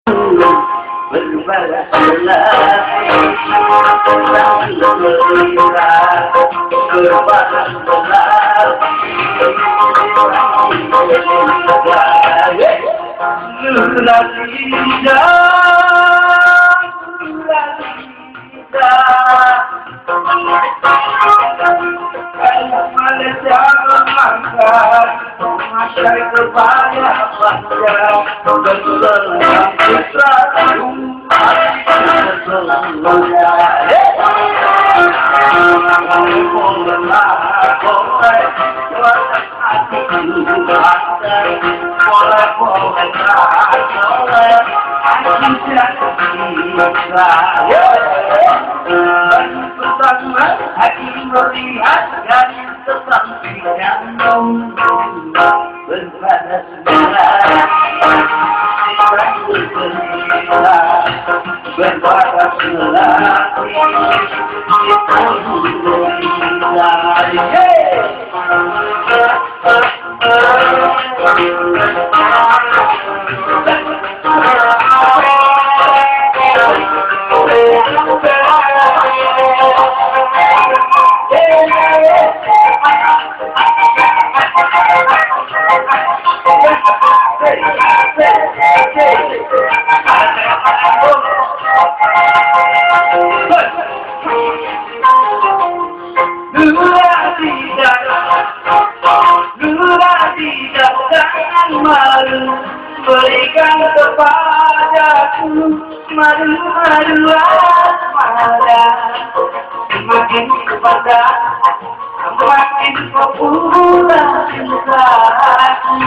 Berikan kepadaku madu-madu asmara, semakin kepada semakin populer cintaku.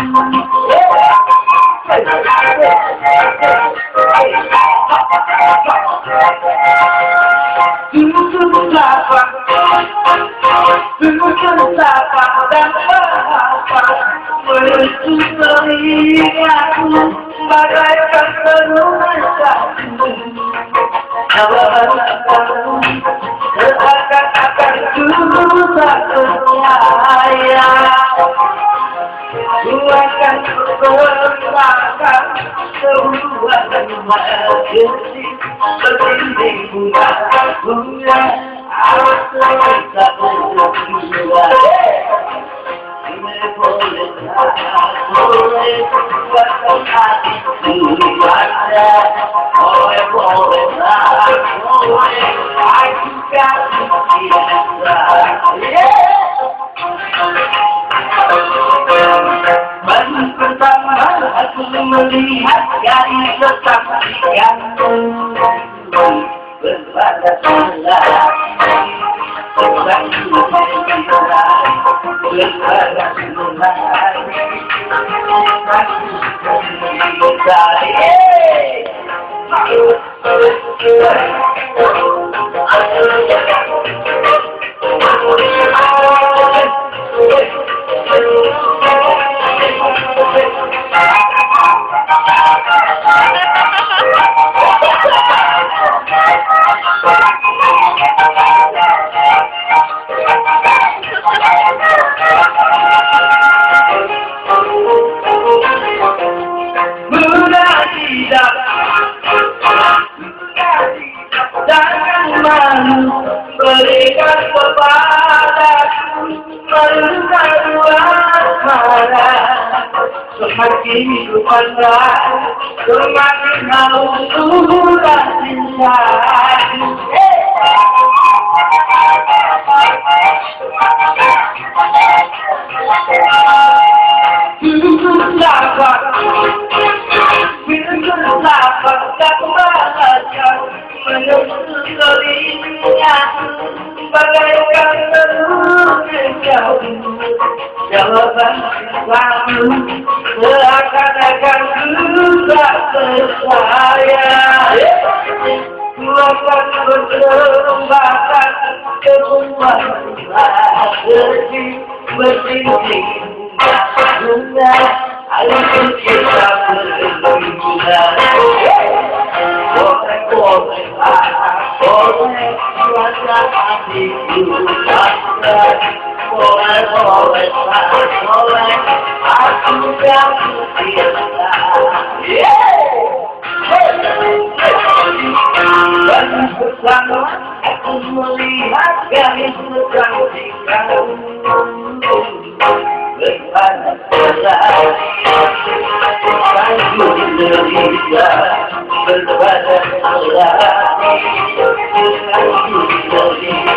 Tuntun sapa dan bahasa menuju telingaku bagaikan penulisanku. Jawabanku seakan-akan ku tak percaya. Ku akan berkembangkan sebuah kemati berdinding bunga aku tak berdua. Ini boleh buatkan hatiku bahagia. Boleh aku kasih cinta. Baru pertama aku melihat gadis kesaksianmu berbadas belah, berbadas berikan kepadaku madu-madu asmara, semakin ku pandang semakin haus tubuhlah cintaku. Dapat tak bahagia menutup telinga bagaikan terus jawaban kamu seakan-akan ku tak percaya. Ku akan berkembangkan sebuah hati berdinding bunga. Aku kita berdua. Boleh wajah hatiku basah. Boleh aku jatuh cinta. lama aku melihat garis mesra di kamu berpanas berlari Tanjung derita berbadan alami Tanjung derita